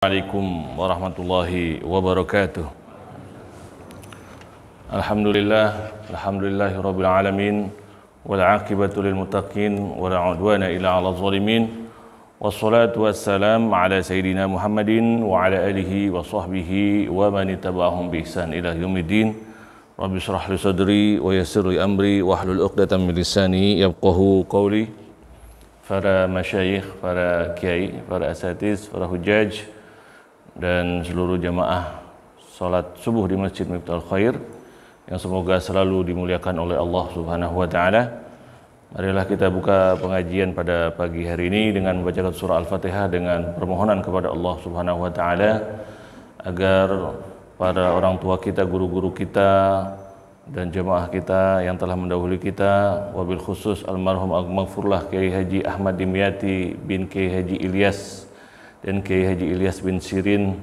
Assalamualaikum warahmatullahi wabarakatuh. Alhamdulillahirabbil alamin wal aqibatu lil muttaqin wala udwana illa 'alal zalimin. Wassalatu wassalam ala sayidina Muhammadin wa ala alihi wa sahbihi wa man ittaba'ahum bi ihsan ila yaumiddin. Rabbi shrah li sadri wa yassir li amri wahlul 'uqdatam min lisani yafqahu qawli. Para masyayikh, para kiai, para asatiz, para hujjaj dan seluruh jamaah salat subuh di Masjid Miftahul Khair yang semoga selalu dimuliakan oleh Allah Subhanahu wa taala. Marilah kita buka pengajian pada pagi hari ini dengan membacakan surah Al-Fatihah dengan permohonan kepada Allah Subhanahu wa taala agar para orang tua kita, guru-guru kita dan jemaah kita yang telah mendahului kita, wabil khusus almarhum al-maghfurlah Kiai Haji Ahmad Dimyati bin Kiai Haji Ilyas dan Kiai Haji Ilyas bin Sirin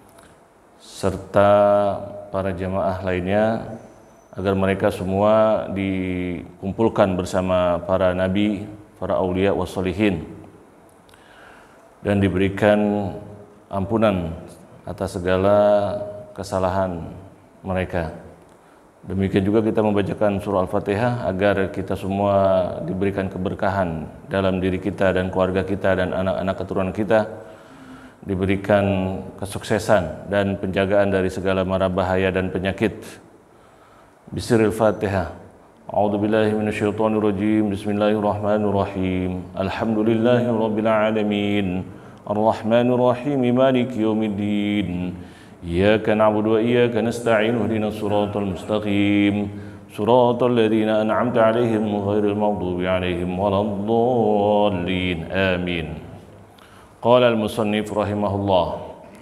serta para jemaah lainnya, agar mereka semua dikumpulkan bersama para nabi, para aulia wassalihin dan diberikan ampunan atas segala kesalahan mereka. Demikian juga kita membacakan surah Al-Fatihah agar kita semua diberikan keberkahan dalam diri kita dan keluarga kita dan anak-anak keturunan kita, diberikan kesuksesan dan penjagaan dari segala mara bahaya dan penyakit. Bismillahil Fatihah. A'udzubillahi minasyaitonirrajim. Bismillahirrahmanirrahim. Alhamdulillahirabbil alamin. Arrahmanirrahim. Maliki yaumiddin. Iyyaka na'budu wa iyyaka nasta'in. Ihdinas siratal mustaqim. Siratal ladzina an'amta 'alaihim ghairil maghdubi 'alaihim waladdallin. Amin. Qala al-musannif rahimahullah,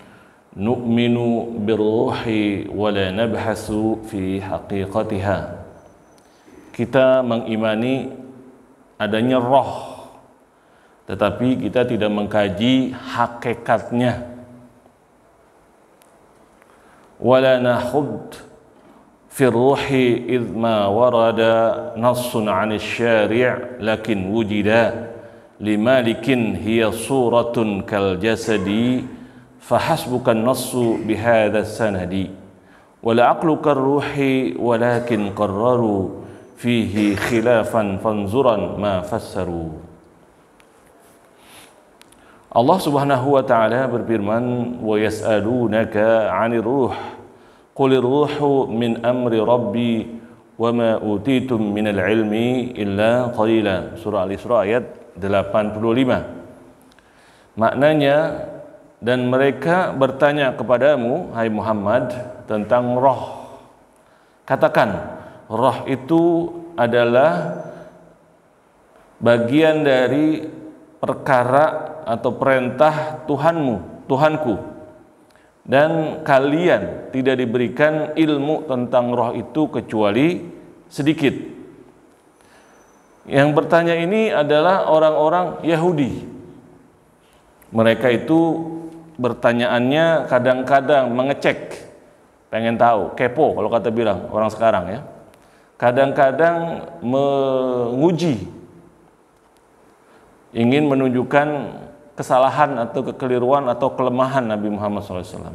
nu'minu birruhi wa la nabhasu fi haqiqatiha. Kita mengimani adanya roh, tetapi kita tidak mengkaji hakikatnya. Wa la nahud fi ruhi idh ma warada nassun 'an asy-syari' lakin wujida limalikin hiya suratun kal jasadi fahasbukan nassu bihadha sanadi wala aqlu karruhi walakin qarraru fihi khilafan fanzuran ma fassaru. Allah Subhanahu wa taala berfirman, wa yas'alunaka 'anir ruh qulir ruhu min amri rabbi wa ma utitum minal ilmi illa qalila. Surah Al-Isra ayat 85. Maknanya, dan mereka bertanya kepadamu, hai Muhammad, tentang roh. Katakan, roh itu adalah bagian dari perkara atau perintah Tuhanmu, Tuhanku, dan kalian tidak diberikan ilmu tentang roh itu kecuali sedikit. Yang bertanya ini adalah orang-orang Yahudi. Mereka itu bertanyaannya kadang-kadang mengecek, pengen tahu, kepo kalau kata bilang orang sekarang ya. Kadang-kadang menguji, ingin menunjukkan kesalahan atau kekeliruan atau kelemahan Nabi Muhammad SAW.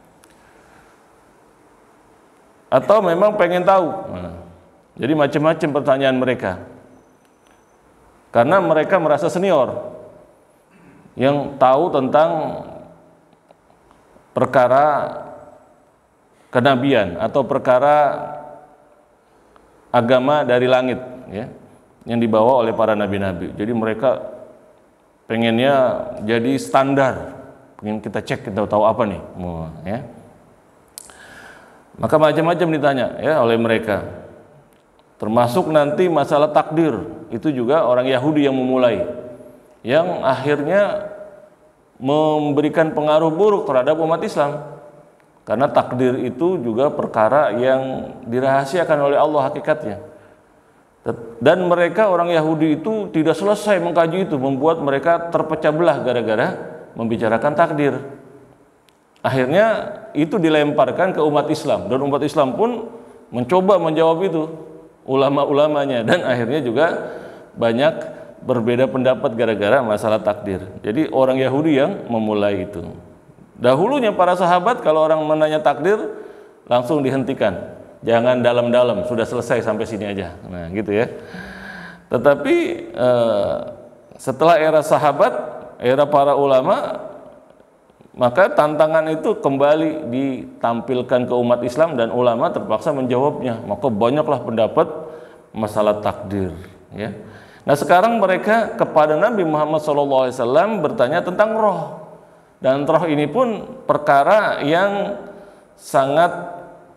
Atau memang pengen tahu. Jadi macam-macam pertanyaan mereka. Karena mereka merasa senior yang tahu tentang perkara kenabian atau perkara agama dari langit ya, yang dibawa oleh para nabi-nabi. Jadi mereka pengennya jadi standar, pengen kita cek, kita tahu apa nih ya. Maka macam-macam ditanya ya oleh mereka. Termasuk nanti masalah takdir, itu juga orang Yahudi yang memulai, yang akhirnya memberikan pengaruh buruk terhadap umat Islam. Karena takdir itu juga perkara yang dirahasiakan oleh Allah hakikatnya. Dan mereka orang Yahudi itu tidak selesai mengkaji itu, membuat mereka terpecah belah gara-gara membicarakan takdir. Akhirnya itu dilemparkan ke umat Islam, dan umat Islam pun mencoba menjawab itu, ulama-ulamanya, dan akhirnya juga banyak berbeda pendapat gara-gara masalah takdir. Jadi orang Yahudi yang memulai itu. Dahulunya para sahabat kalau orang menanya takdir langsung dihentikan. Jangan dalam-dalam, sudah selesai sampai sini aja. Nah, gitu ya. Tetapi setelah era sahabat, era para ulama, maka tantangan itu kembali ditampilkan ke umat Islam dan ulama terpaksa menjawabnya. Maka banyaklah pendapat masalah takdir, ya. Nah, sekarang mereka kepada Nabi Muhammad SAW bertanya tentang roh. Dan roh ini pun perkara yang sangat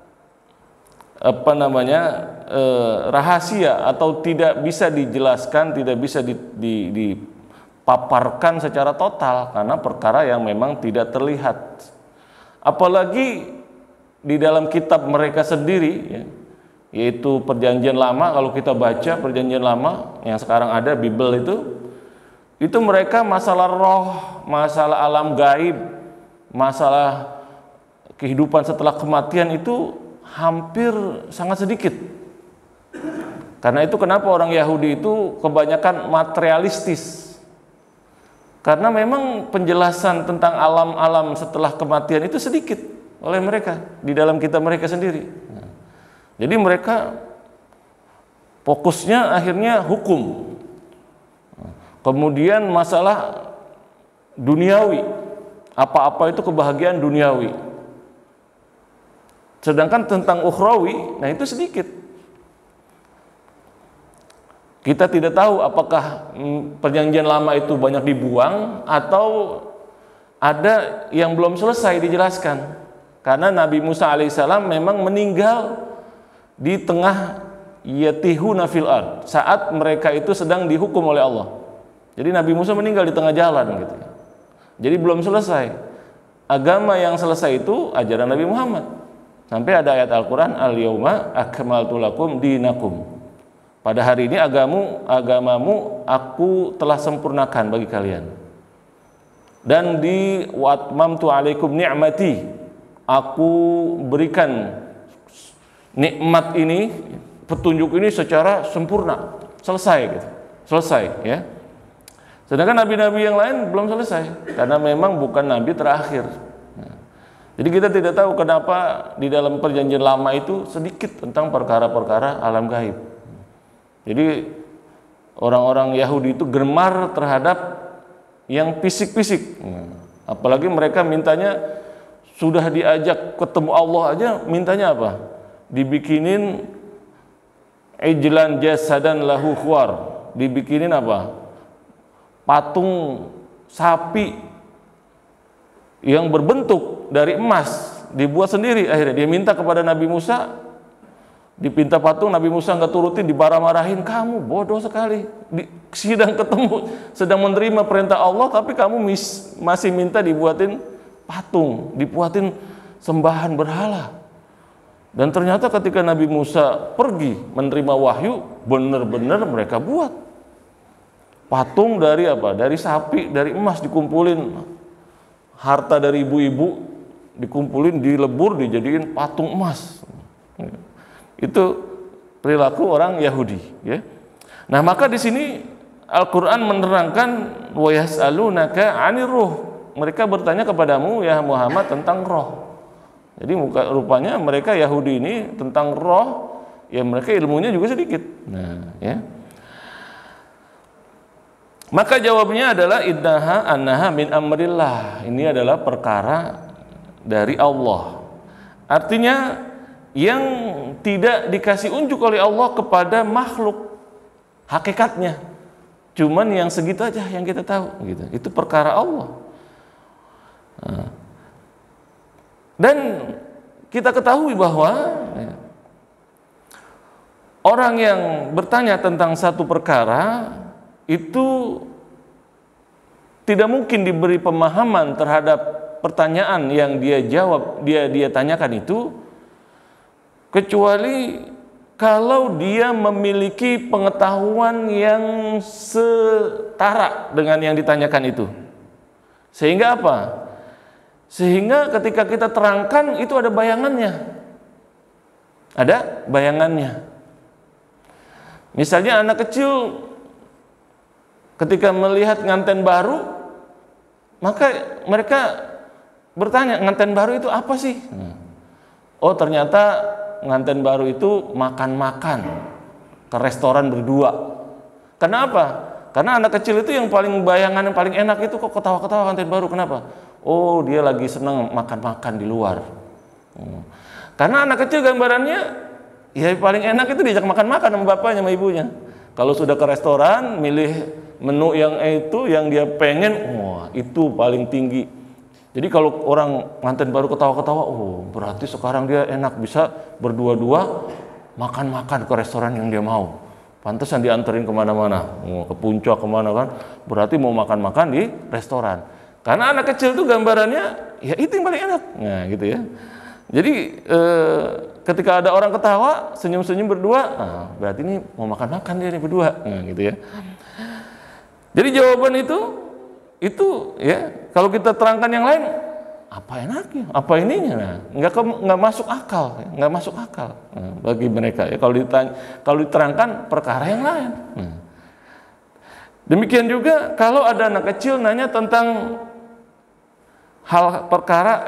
rahasia atau tidak bisa dijelaskan, tidak bisa dipaparkan secara total karena perkara yang memang tidak terlihat. Apalagi di dalam kitab mereka sendiri, ya, yaitu Perjanjian Lama. Kalau kita baca Perjanjian Lama yang sekarang ada Bible itu mereka masalah roh, masalah alam gaib, masalah kehidupan setelah kematian itu hampir sangat sedikit. Karena itu kenapa orang Yahudi itu kebanyakan materialistis. Karena memang penjelasan tentang alam-alam setelah kematian itu sedikit oleh mereka di dalam kitab mereka sendiri. Jadi mereka fokusnya akhirnya hukum. Kemudian masalah duniawi, apa-apa itu kebahagiaan duniawi. Sedangkan tentang ukhrawi, nah itu sedikit. Kita tidak tahu apakah Perjanjian Lama itu banyak dibuang atau ada yang belum selesai dijelaskan. Karena Nabi Musa alaihissalam memang meninggal di tengah yatihuna fil ard, saat mereka itu sedang dihukum oleh Allah. Jadi Nabi Musa meninggal di tengah jalan gitu. Jadi belum selesai. Agama yang selesai itu ajaran Nabi Muhammad. Sampai ada ayat Al-Quran, al-yauma akmaltu lakum dinakum. Pada hari ini agamamu aku telah sempurnakan bagi kalian. Dan di watmamtu alaikum ni'mati, aku berikan nikmat ini, petunjuk ini secara sempurna, selesai gitu. Selesai, ya. Sedangkan nabi-nabi yang lain belum selesai karena memang bukan nabi terakhir. Jadi kita tidak tahu kenapa di dalam Perjanjian Lama itu sedikit tentang perkara-perkara alam gaib. Jadi orang-orang Yahudi itu gemar terhadap yang fisik-fisik. Apalagi mereka mintanya sudah diajak ketemu Allah aja, mintanya apa? Dibikinin ijlan jasadan lahu khwar. Dibikinin apa? Patung sapi yang berbentuk dari emas, dibuat sendiri. Akhirnya dia minta kepada Nabi Musa, dipinta patung, Nabi Musa nggak turutin, dimarah-marahin, kamu bodoh sekali, sedang ketemu, sedang menerima perintah Allah, tapi kamu masih minta dibuatin patung, dibuatin sembahan berhala. Dan ternyata ketika Nabi Musa pergi menerima wahyu, benar-benar mereka buat patung dari apa? Dari sapi, dari emas dikumpulin. Harta dari ibu-ibu dikumpulin, dilebur, dijadiin patung emas. Itu perilaku orang Yahudi, ya. Nah, maka di sini Al-Qur'an menerangkan wa yas'alunaka 'anir ruh. Mereka bertanya kepadamu ya Muhammad tentang roh. Jadi rupanya mereka Yahudi ini tentang roh, ya mereka ilmunya juga sedikit. Nah, ya. Maka jawabnya adalah innaha annaha min amrillah. Ini adalah perkara dari Allah. Artinya yang tidak dikasih unjuk oleh Allah kepada makhluk hakikatnya. Cuman yang segitu aja yang kita tahu gitu. Itu perkara Allah. Dan kita ketahui bahwa orang yang bertanya tentang satu perkara itu tidak mungkin diberi pemahaman terhadap pertanyaan yang dia jawab, dia tanyakan itu, kecuali kalau dia memiliki pengetahuan yang setara dengan yang ditanyakan itu. Sehingga apa? Sehingga ketika kita terangkan itu ada bayangannya. Ada bayangannya. Misalnya anak kecil ketika melihat nganten baru, maka mereka bertanya, nganten baru itu apa sih? Oh, ternyata nganten baru itu makan-makan ke restoran berdua. Kenapa? Karena anak kecil itu yang paling bayangan yang paling enak itu kok ketawa-ketawa nganten baru. Kenapa? Oh, dia lagi senang makan-makan di luar. Karena anak kecil gambarannya ya paling enak itu diajak makan-makan sama bapaknya sama ibunya. Kalau sudah ke restoran, milih menu yang itu yang dia pengen, wah itu paling tinggi. Jadi kalau orang nganten baru ketawa-ketawa, oh berarti sekarang dia enak bisa berdua-dua makan-makan ke restoran yang dia mau. Pantesan dianterin kemana-mana, ke puncak kemana kan, berarti mau makan-makan di restoran. Karena anak kecil tuh gambarannya, ya itu yang paling enak, nah gitu ya. Jadi ketika ada orang ketawa, senyum-senyum berdua, nah, berarti ini mau makan-makan dia nih berdua, nah gitu ya. Jadi jawaban itu ya kalau kita terangkan yang lain, apa enaknya, apa ininya, nah, nggak masuk akal, nggak masuk akal bagi mereka ya kalau diterangkan perkara yang lain. Demikian juga kalau ada anak kecil nanya tentang hal perkara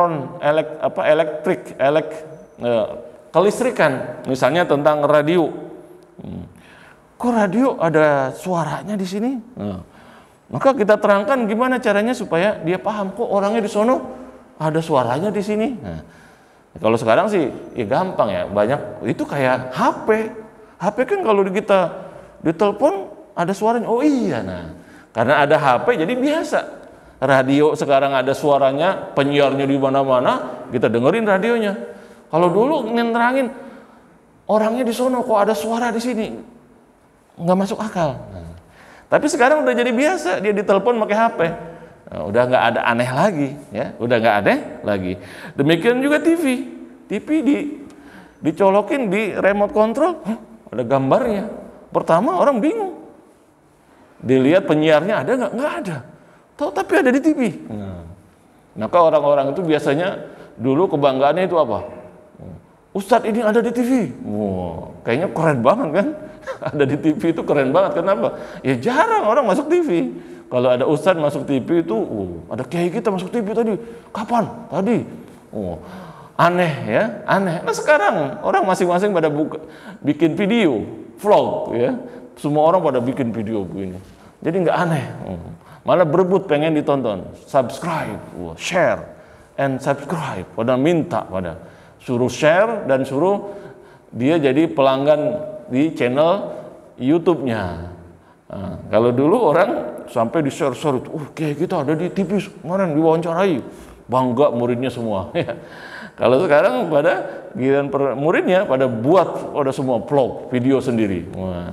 kelistrikan, misalnya tentang radio. Kok radio ada suaranya di sini? Maka kita terangkan gimana caranya supaya dia paham, kok orangnya di sono ada suaranya di sini. Nah, kalau sekarang sih ya gampang ya, banyak itu kayak HP. HP kan kalau kita ditelepon ada suaranya. Oh iya, nah karena ada HP jadi biasa. Radio sekarang ada suaranya, penyiarnya di mana-mana, kita dengerin radionya. Kalau dulu nerangin orangnya di sono kok ada suara di sini, nggak masuk akal. Tapi sekarang udah jadi biasa, dia ditelepon pakai HP. Nah, udah nggak ada aneh lagi, ya, udah nggak aneh lagi. Demikian juga TV dicolokin di remote control, ada gambarnya. Pertama orang bingung, dilihat penyiarnya ada nggak ada. Tahu tapi ada di TV. Maka orang-orang itu biasanya dulu kebanggaannya itu apa? Ustadz ini ada di TV. Wow, kayaknya keren banget kan? Ada di TV itu keren banget. Kenapa? Ya jarang orang masuk TV. Kalau ada ustadz masuk TV itu, ada kiai kita masuk TV tadi. Kapan? Tadi. Aneh ya, aneh. Nah sekarang orang masing-masing pada bikin video, vlog ya. Semua orang pada bikin video begini. Jadi nggak aneh. Malah berebut pengen ditonton. Subscribe, share, and subscribe. Pada minta pada suruh share dan suruh dia jadi pelanggan di channel YouTube-nya. Nah, kalau dulu orang sampai di share-share itu, kayak kita ada di TV kemarin diwawancarai, bangga muridnya semua. Kalau sekarang pada giliran muridnya pada buat semua vlog, video sendiri. Wah.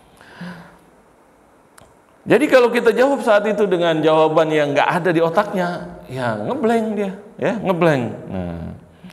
Jadi kalau kita jawab saat itu dengan jawaban yang nggak ada di otaknya, ya ngeblank dia, ya ngeblank. Nah.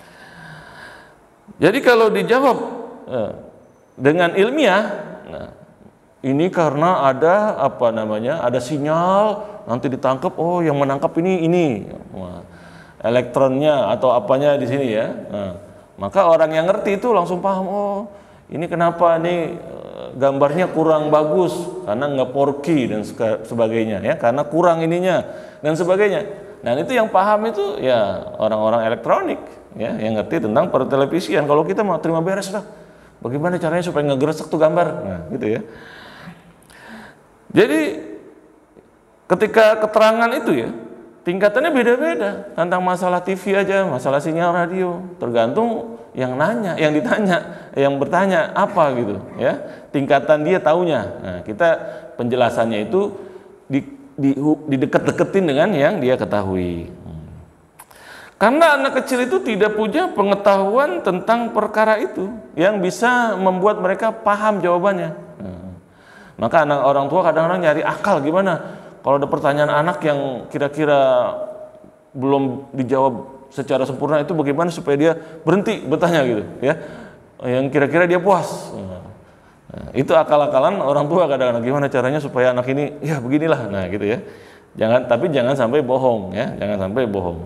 Jadi kalau dijawab dengan ilmiah, nah, ini karena ada ada sinyal nanti ditangkap, yang menangkap ini, nah, elektronnya atau apanya di sini ya. Nah, maka orang yang ngerti itu langsung paham, ini kenapa nih gambarnya kurang bagus karena nggak 4K dan sebagainya ya, karena kurang ininya dan sebagainya. Nah itu yang paham itu ya orang-orang elektronik ya, yang ngerti tentang pertelevisian. Kalau kita mau terima beres lah, bagaimana caranya supaya ngegeresek tuh gambar, nah gitu ya. Jadi ketika keterangan itu ya tingkatannya beda-beda tentang masalah TV aja, masalah sinyal radio, tergantung yang nanya, yang ditanya, yang bertanya apa gitu ya, tingkatan dia taunya. Nah kita penjelasannya itu didekat-deketin dengan yang dia ketahui. Karena anak kecil itu tidak punya pengetahuan tentang perkara itu yang bisa membuat mereka paham jawabannya. Maka orang tua kadang-kadang nyari akal gimana kalau ada pertanyaan anak yang kira-kira belum dijawab secara sempurna, itu bagaimana supaya dia berhenti bertanya gitu ya, yang kira-kira dia puas. Nah, itu akal-akalan orang tua kadang-kadang, gimana caranya supaya anak ini ya beginilah, nah gitu ya. Jangan sampai bohong ya, jangan sampai bohong.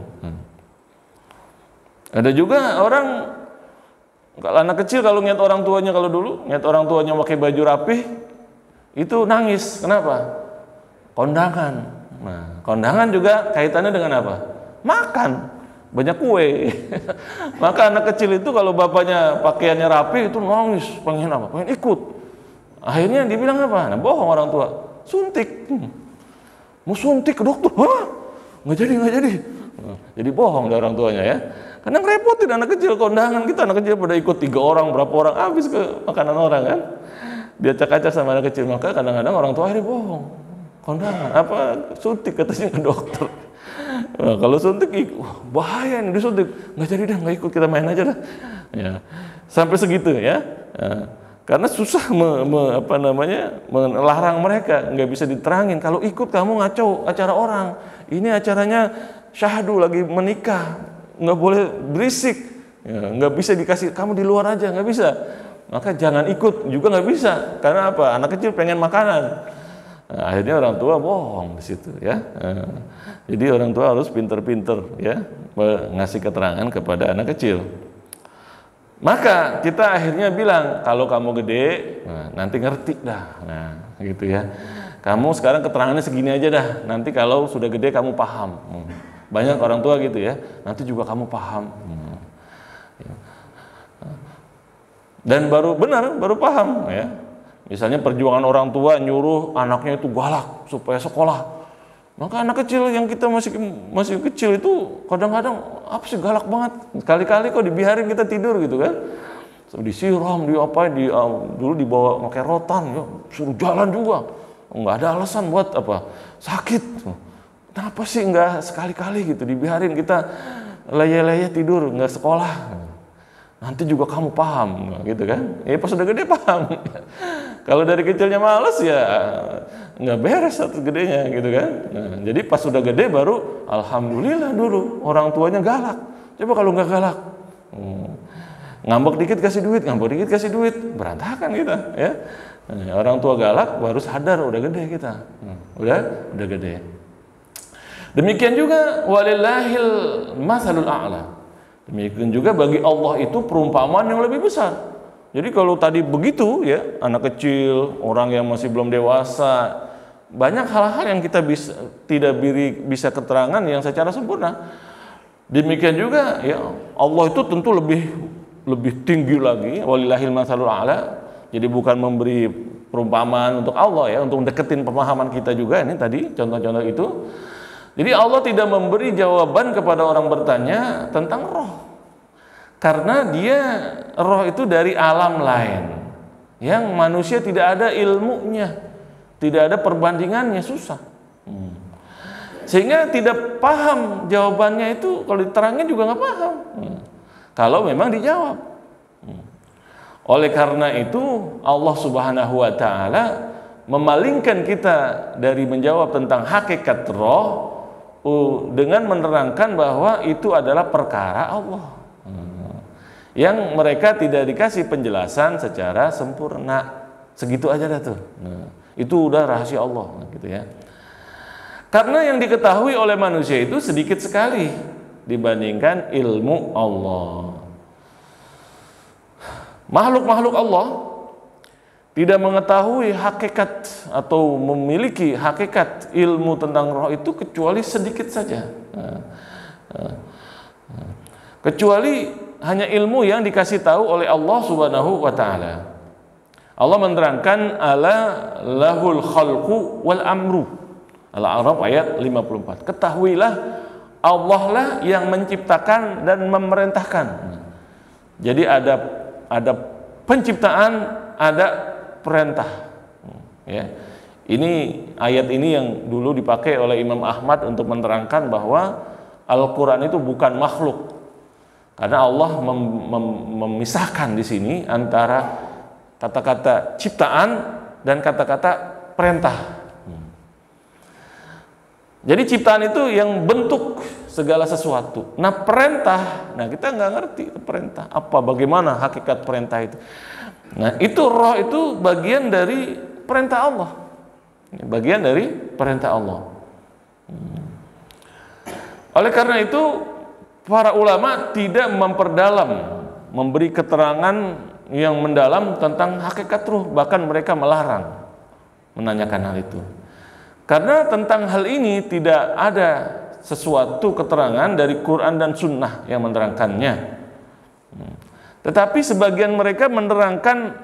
Ada juga orang, kalau anak kecil kalau ngeliat orang tuanya, kalau dulu ngeliat orang tuanya pakai baju rapih itu nangis. Kenapa? Kondangan. Nah, kondangan juga kaitannya dengan apa? Makan, banyak kue. Maka anak kecil itu kalau bapaknya pakaiannya rapi itu nangis, pengen apa? Pengen ikut. Akhirnya dibilang apa? Nah, bohong orang tua. Suntik. Mau suntik ke dokter? Hah? Nggak jadi. Jadi bohong dari orang tuanya ya. Karena ngerepotin anak kecil, kondangan kita anak kecil pada ikut 3 orang, berapa orang, habis ke makanan orang kan. Dia acak-acak sama anak kecil, maka kadang-kadang orang tua akhirnya bohong. Kondangan, apa suntik katanya ke dokter. Nah, kalau suntik, bahaya nih disuntik. Nggak jadi dah, nggak ikut, kita main aja dah. Ya. Sampai segitu ya. Karena susah melarang mereka, nggak bisa diterangin. Kalau ikut kamu ngaco acara orang. Ini acaranya syahdu lagi menikah. Nggak boleh berisik, ya, nggak bisa dikasih kamu di luar aja, nggak bisa. Maka jangan ikut juga nggak bisa. Karena apa? Anak kecil pengen makanan. Nah, akhirnya orang tua bohong di situ ya. Jadi orang tua harus pinter-pinter ya ngasih keterangan kepada anak kecil. Maka kita akhirnya bilang kalau kamu gede, nanti ngerti dah. Nah, gitu ya. Kamu sekarang keterangannya segini aja dah. Nanti kalau sudah gede kamu paham. Banyak orang tua gitu ya, nanti juga kamu paham. Dan baru paham ya. Misalnya perjuangan orang tua nyuruh anaknya itu galak supaya sekolah. Maka anak kecil yang kita masih kecil itu kadang-kadang apa sih galak banget. Kali-kali kok dibiarin kita tidur gitu kan. Disiram, dulu dibawa pakai rotan, ya, suruh jalan juga. Nggak ada alasan buat apa? Sakit. Kenapa sih nggak sekali-kali gitu dibiarin kita leye-leye tidur nggak sekolah? Nanti juga kamu paham, gitu kan? Ya pas udah gede paham. Kalau dari kecilnya males ya nggak beres satu gedenya, gitu kan? Nah, jadi pas udah gede baru alhamdulillah dulu orang tuanya galak. Coba kalau nggak galak, ngambek dikit kasih duit, berantakan kita, ya. Nah, orang tua galak baru sadar udah gede kita, udah gede. Demikian juga walillahil masalul a'la. Demikian juga bagi Allah itu perumpamaan yang lebih besar. Jadi kalau tadi begitu ya, anak kecil, orang yang masih belum dewasa, banyak hal-hal yang kita tidak bisa keterangan yang secara sempurna. Demikian juga ya, Allah itu tentu lebih tinggi lagi, walillahil masalul a'la. Jadi bukan memberi perumpamaan untuk Allah ya, untuk deketin pemahaman kita juga ini tadi contoh-contoh itu. Jadi Allah tidak memberi jawaban kepada orang bertanya tentang roh. Karena roh itu dari alam lain. Yang manusia tidak ada ilmunya. Tidak ada perbandingannya, susah. Sehingga tidak paham jawabannya itu, kalau diterangin juga nggak paham. Kalau memang dijawab. Oleh karena itu Allah Subhanahu wa Ta'ala memalingkan kita dari menjawab tentang hakikat roh dengan menerangkan bahwa itu adalah perkara Allah yang mereka tidak dikasih penjelasan secara sempurna. Segitu aja dah tuh. Itu udah rahasia Allah gitu ya. Karena yang diketahui oleh manusia itu sedikit sekali dibandingkan ilmu Allah. Makhluk-makhluk Allah tidak mengetahui hakikat atau memiliki hakikat ilmu tentang roh itu kecuali sedikit saja. Kecuali hanya ilmu yang dikasih tahu oleh Allah Subhanahu wa Ta'ala. Allah menerangkan ala lahul khalqu wal amru. Al-A'raf ayat 54. Ketahuilah Allah lah yang menciptakan dan memerintahkan. Jadi ada penciptaan, ada perintah. Ya. Ini ayat ini yang dulu dipakai oleh Imam Ahmad untuk menerangkan bahwa Al-Quran itu bukan makhluk. Karena Allah memisahkan di sini antara kata-kata ciptaan dan kata-kata perintah. Jadi ciptaan itu yang bentuk segala sesuatu. Nah perintah, kita nggak ngerti perintah apa, bagaimana hakikat perintah itu. Nah itu roh itu bagian dari perintah Allah, bagian dari perintah Allah. Oleh karena itu para ulama tidak memperdalam, memberi keterangan yang mendalam tentang hakikat ruh, bahkan mereka melarang menanyakan hal itu. Karena tentang hal ini tidak ada sesuatu keterangan dari Quran dan Sunnah yang menerangkannya. Tetapi sebagian mereka menerangkan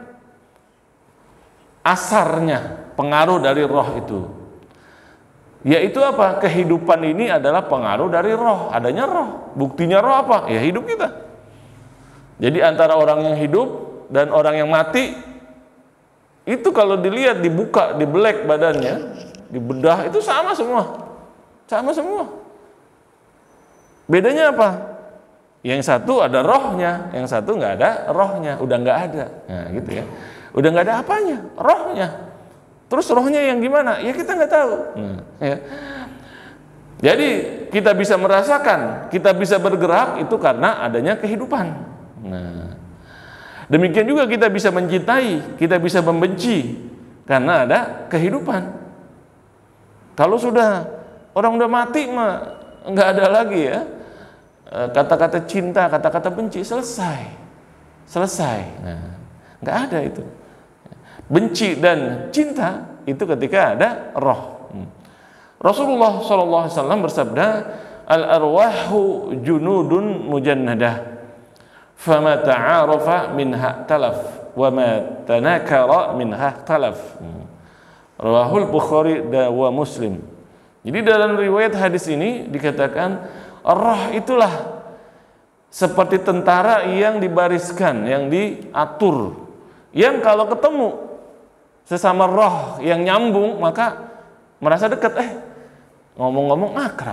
asarnya, pengaruh dari roh itu. Yaitu apa? Kehidupan ini adalah pengaruh dari roh, adanya roh. Buktinya roh apa? Ya hidup kita. Jadi antara orang yang hidup dan orang yang mati, itu kalau dilihat, dibuka, dibelek badannya, dibedah, itu sama semua. Sama semua. Bedanya apa? Yang satu ada rohnya, yang satu nggak ada rohnya, udah nggak ada. Nah gitu ya. Udah nggak ada apanya, rohnya. Terus rohnya yang gimana? Ya kita nggak tahu. Ya. Jadi kita bisa merasakan, kita bisa bergerak itu karena adanya kehidupan. Nah, demikian juga kita bisa mencintai, kita bisa membenci karena ada kehidupan. Kalau sudah orang udah mati mah nggak ada lagi ya kata-kata cinta, kata-kata benci, selesai. Nah, nggak ada itu. Benci dan cinta itu ketika ada roh. Rasulullah SAW bersabda, al-arwahu junudun mujannadah, fama ta'arafa minha talaf, wa ma tanakara minha talaf. Rawahul Bukhari wa Muslim. Jadi dalam riwayat hadis ini dikatakan roh itulah seperti tentara yang dibariskan, yang diatur, yang kalau ketemu sesama roh yang nyambung maka merasa dekat, ngomong-ngomong akrab,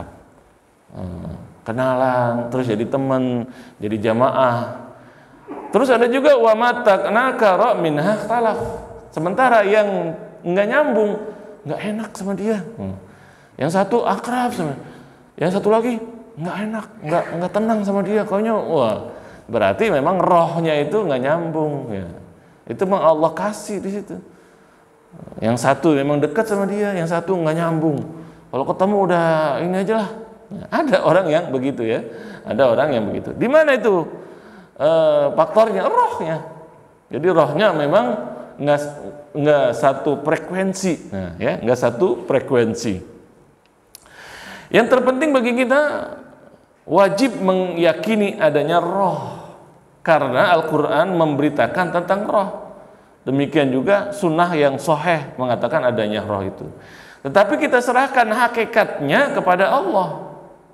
kenalan, terus jadi teman, jadi jamaah. Terus ada juga wa mata nakara minha talaf, sementara yang nggak nyambung, nggak enak sama dia. Yang satu akrab sama, yang satu lagi nggak enak, nggak tenang sama dia. Kayaknya wah, berarti memang rohnya itu nggak nyambung. Ya. Itu memang Allah kasih di situ. Yang satu memang dekat sama dia, yang satu nggak nyambung. Kalau ketemu udah ini aja lah. Nah, ada orang yang begitu ya, ada orang yang begitu. Di mana itu faktornya? Rohnya. Jadi rohnya memang nggak satu frekuensi. Nah, ya nggak satu frekuensi. Yang terpenting bagi kita wajib meyakini adanya roh, karena Al-Quran memberitakan tentang roh. Demikian juga sunnah yang sahih mengatakan adanya roh itu. Tetapi kita serahkan hakikatnya kepada Allah.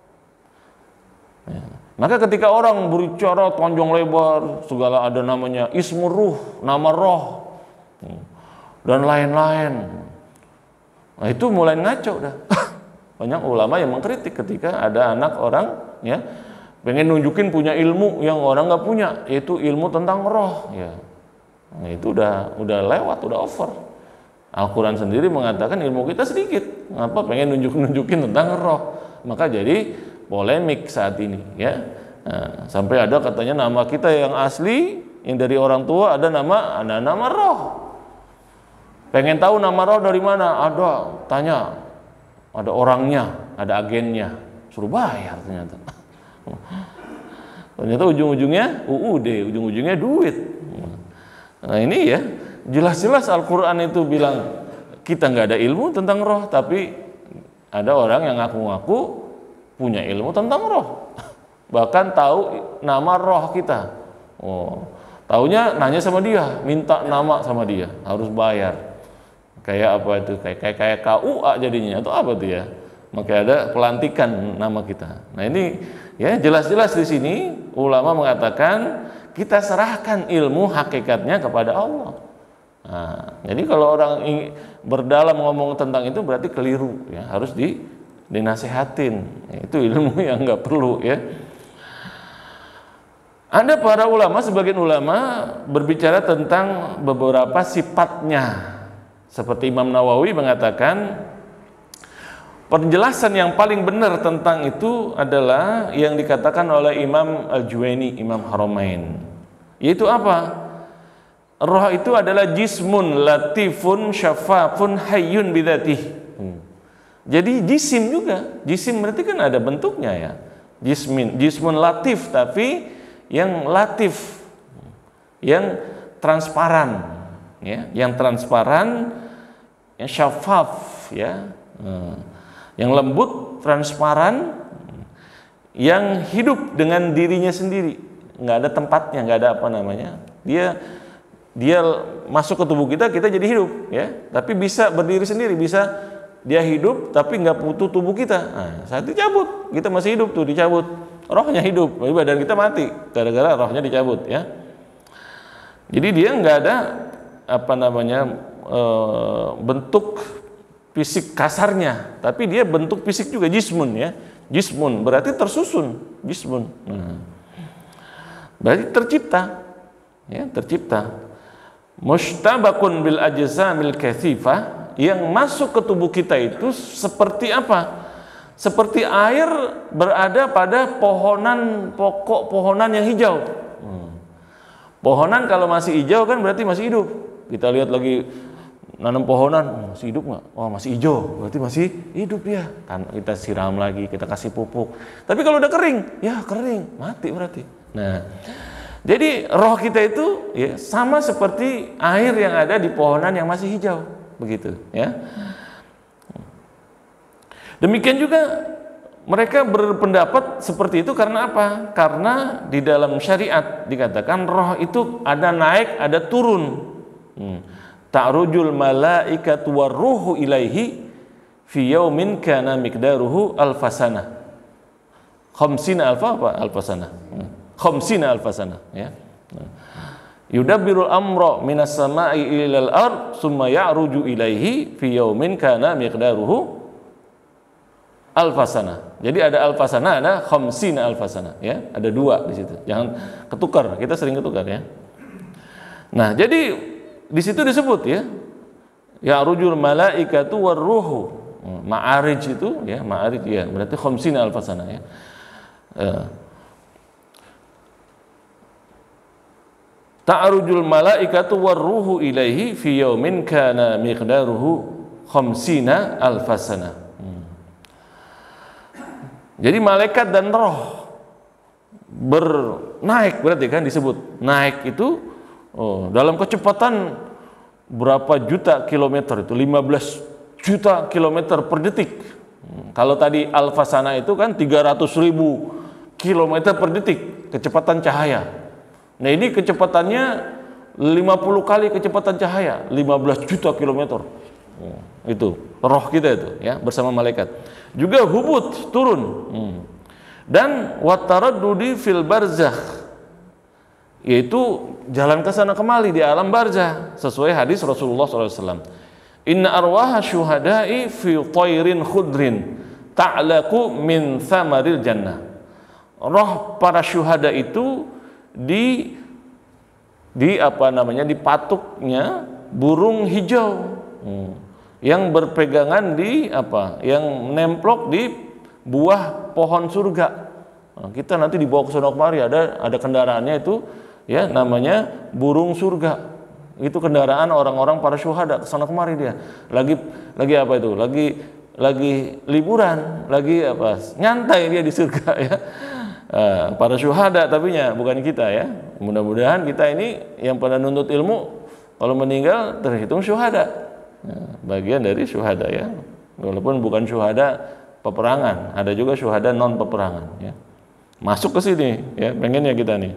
Ya. Maka ketika orang berbicara panjang lebar, segala ada namanya ismur ruh, nama roh, dan lain-lain. Nah itu mulai ngaco dah. Banyak ulama yang mengkritik ketika ada anak orang ya pengen nunjukin punya ilmu yang orang nggak punya, yaitu ilmu tentang roh. Ya. Nah, itu udah lewat, udah over. Al-Quran sendiri mengatakan ilmu kita sedikit, ngapa pengen nunjukin tentang roh? Maka jadi polemik saat ini ya. Nah, sampai ada katanya nama kita yang asli yang dari orang tua ada nama roh. Pengen tahu nama roh dari mana? Ada, tanya. Ada orangnya, ada agennya, suruh bayar ternyata. Ternyata ujung-ujungnya UUD, ujung-ujungnya duit. Nah ini ya, jelas-jelas Al-Quran itu bilang kita nggak ada ilmu tentang roh, tapi ada orang yang ngaku-ngaku punya ilmu tentang roh. Bahkan tahu nama roh kita. Taunya nanya sama dia, minta nama sama dia, harus bayar. Kayak apa itu? Kayak KUA jadinya, atau apa tuh ya? Maka ada pelantikan nama kita. Nah ini ya jelas-jelas di sini ulama mengatakan kita serahkan ilmu hakikatnya kepada Allah. Nah, jadi kalau orang berdalam ngomong tentang itu berarti keliru, ya harus dinasihatin. Ya, itu ilmu yang nggak perlu ya. Ada para ulama, sebagian ulama berbicara tentang beberapa sifatnya. Seperti Imam Nawawi mengatakan penjelasan yang paling benar tentang itu adalah yang dikatakan oleh Imam Al-Juwaini, Imam Haramain. Yaitu apa? Roh itu adalah jismun latifun syafafun hayyun bidzatih. Jadi jisim juga. Jisim berarti kan ada bentuknya ya. Jismun latif, tapi yang latif, yang transparan, ya, yang transparan, yang syafaf, ya, yang lembut, transparan, yang hidup dengan dirinya sendiri, nggak ada tempatnya, nggak ada apa namanya. Dia masuk ke tubuh kita, kita jadi hidup, ya. Tapi bisa berdiri sendiri, bisa dia hidup tapi nggak butuh tubuh kita. Nah, saat dicabut, kita masih hidup tuh, dicabut, rohnya hidup, badan kita mati gara-gara rohnya dicabut, ya. Jadi dia nggak ada apa namanya bentuk fisik kasarnya, tapi dia bentuk fisik juga, jismun, ya. Jismun berarti tersusun, jismun. Berarti tercipta, ya, tercipta. Mustabakun bil ajzamil katsifah, yang masuk ke tubuh kita itu seperti apa? Seperti air berada pada pohonan, pokok pohonan yang hijau. Pohonan kalau masih hijau kan berarti masih hidup. Kita lihat lagi nanam pohonan, masih hidup nggak? Oh, masih hijau, berarti masih hidup ya. Kan kita siram lagi, kita kasih pupuk. Tapi kalau udah kering, ya kering, mati berarti. Nah, jadi roh kita itu, ya, sama seperti air yang ada di pohonan yang masih hijau, begitu, ya. Demikian juga mereka berpendapat seperti itu karena apa? Karena di dalam syariat dikatakan roh itu ada naik, ada turun. Ta'rujul malaikatu warruhu ilaihi fi yaumin kana miqdaruhu alfasana. Khamsina alfa apa? Alfasana. Khamsina alfasana, ya. Yudabbirul amra minas sama'i ilal ard summa ya'ruju ilaihi fi yaumin kana miqdaruhu alfasana. Jadi ada alfasana, ada khamsina alfasana, ya. Ada dua di situ. Jangan ketukar. Kita sering ketukar, ya. Nah, jadi di situ disebut, ya, ya'rujul malaikatu warruhu. Ma'arij itu, ya, ma'arij, ya, berarti khamsina alfasana, ya. Ta'rujul malaikatu warruhu ilaihi fi yaumin kana miqdaruhu khamsina alfasana. Jadi malaikat dan roh bernaik, berarti kan disebut naik itu dalam kecepatan berapa juta kilometer, itu 15 juta kilometer per detik. Kalau tadi alfasana itu kan 300.000 kilometer per detik kecepatan cahaya. Nah, ini kecepatannya 50 kali kecepatan cahaya, 15 juta kilometer. Itu roh kita itu, ya, bersama malaikat. Juga hubut, turun. Dan wataraddudi fil barzakh, yaitu jalan ke sana kemari di alam barzah, sesuai hadis Rasulullah SAW. Inna arwaha syuhada'i fi tayrin khudrin ta'laku min thamaril jannah. Roh para syuhada itu di apa namanya, di patuknya burung hijau yang berpegangan di apa, yang nemplok di buah pohon surga. Nah, kita nanti dibawa ke sana kemari, ada kendaraannya itu, ya, namanya burung surga. Itu kendaraan orang-orang para syuhada, ke sana kemari dia. Lagi apa itu? Lagi liburan, lagi apa? Nyantai dia di surga, ya. Para syuhada tapinya bukan kita, ya. Mudah-mudahan kita ini yang pada nuntut ilmu kalau meninggal terhitung syuhada, bagian dari syuhada, ya. Walaupun bukan syuhada peperangan, ada juga syuhada non peperangan, ya. Masuk ke sini, ya, pengennya kita nih.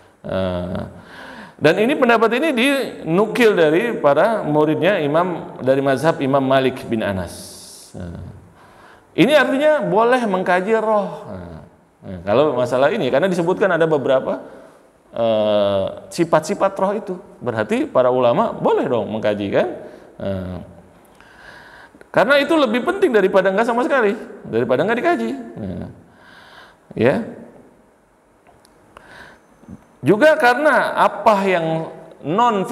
Dan ini pendapat ini dinukil dari para muridnya imam dari mazhab Imam Malik bin Anas. Ini artinya boleh mengkaji roh. Nah, kalau masalah ini, karena disebutkan ada beberapa sifat-sifat roh itu, berarti para ulama boleh dong mengkaji, kan? Karena itu lebih penting daripada enggak sama sekali, daripada enggak dikaji. Ya. Juga karena apa yang non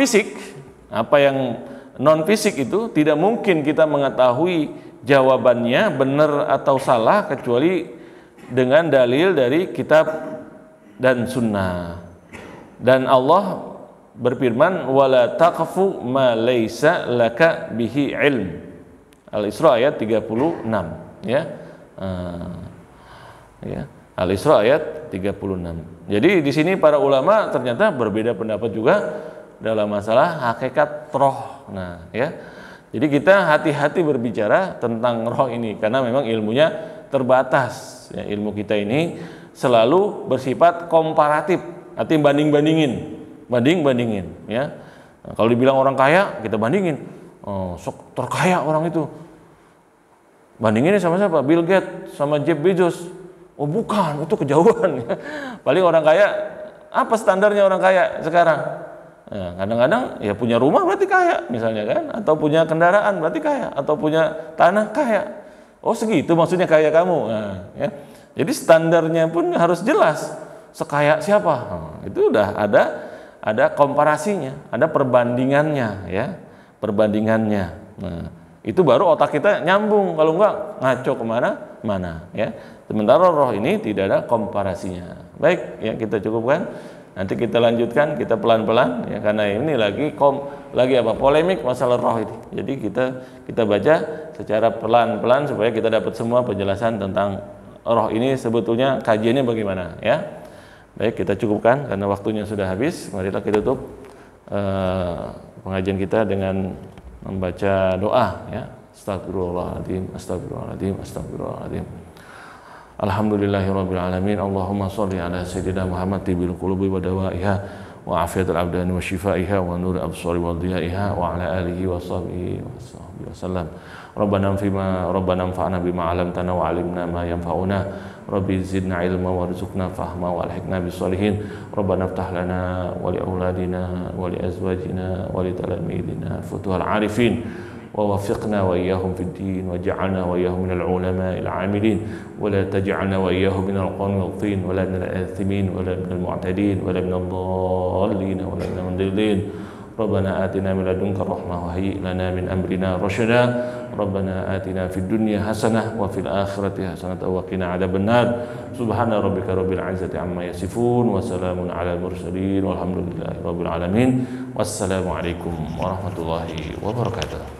fisik itu tidak mungkin kita mengetahui jawabannya benar atau salah kecuali dengan dalil dari kitab dan sunnah. Dan Allah berfirman, wala taqfu ma laisa laka bihi ilm. Al-Isra ayat 36, ya. Ya, Al-Isra ayat 36. Jadi di sini para ulama ternyata berbeda pendapat juga dalam masalah hakikat roh. Nah, ya. Jadi kita hati-hati berbicara tentang roh ini karena memang ilmunya terbatas. Ya, ilmu kita ini selalu bersifat komparatif, artinya banding-bandingin. Ya, nah, kalau dibilang orang kaya, kita bandingin, oh, sok terkaya orang itu. Bandinginnya sama siapa? Bill Gates sama Jeff Bezos. Oh bukan, itu kejauhan. Paling orang kaya, apa standarnya orang kaya sekarang? Nah, kadang-kadang ya punya rumah berarti kaya misalnya kan, atau punya kendaraan berarti kaya, atau punya tanah kaya. Oh segitu maksudnya kaya kamu. Nah, ya. Jadi standarnya pun harus jelas. Sekaya siapa? Nah, itu udah ada komparasinya, ada perbandingannya, ya, perbandingannya. Nah, itu baru otak kita nyambung. Kalau enggak ngaco kemana-mana, ya. Sementara roh ini tidak ada komparasinya. Baik, ya kita cukupkan. Nanti kita lanjutkan, kita pelan-pelan, ya, karena ini lagi polemik masalah roh ini. Jadi kita baca secara pelan-pelan supaya kita dapat semua penjelasan tentang roh ini sebetulnya kajiannya bagaimana, ya. Baik, kita cukupkan karena waktunya sudah habis. Marilah kita tutup pengajian kita dengan membaca doa, ya. Astagfirullahaladzim, astagfirullahaladzim, astagfirullahaladzim. Alhamdulillahirabbil alamin. Allahumma shalli ala sayyidina Muhammad tibil qulubi wa dawaiha wa afiyatul abdani wa shifaiha wa nur absari wa dhiyaiha wa ala alihi wa sahbihi wasallam. Rabbana anfa'na bima 'allamtana wa 'allimna ma yanfa'una. Rabbi zidna ilma warzuqna fahma wa alhiqna bis sholihin. Rabbana iftah lana wa li auladina wa li azwajina wa li talamidina futuhal arifin. ووفقنا وإياهم في الدين وجعلنا وإياهم من العلماء العاملين ولا تجعلنا وإياهم من القوم الغافلين ولا من الآثمين ولا من المعتدين ولا من الضالين ولا من المضلين ربنا آتنا من لدنك رحمة وهيئ لنا من أمرنا رشدا ربنا آتنا في الدنيا حسنة وفي الآخرة حسنة وقنا عذاب النار سبحان ربك رب العزة عما يصفون وسلام على المرسلين والحمد لله رب العالمين والسلام عليكم ورحمة الله وبركاته.